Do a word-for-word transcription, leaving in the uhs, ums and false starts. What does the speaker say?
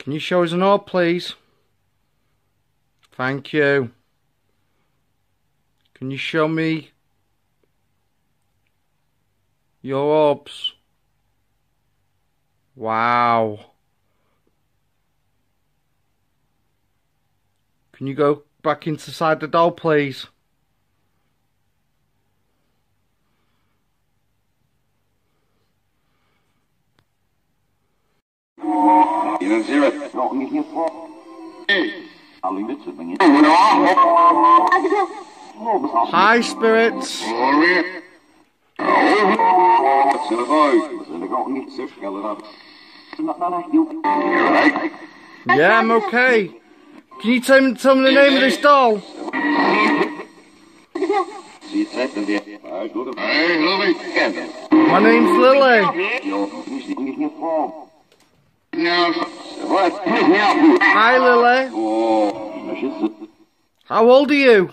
Can you show us an orb, please? Thank you. Can you show me your orbs? Wow. Can you go back inside the doll, please? Hi, spirits. Yeah, I'm okay. Can you tell me, tell me the name of this doll? My name's Lily. Hi, Lily. How old are you?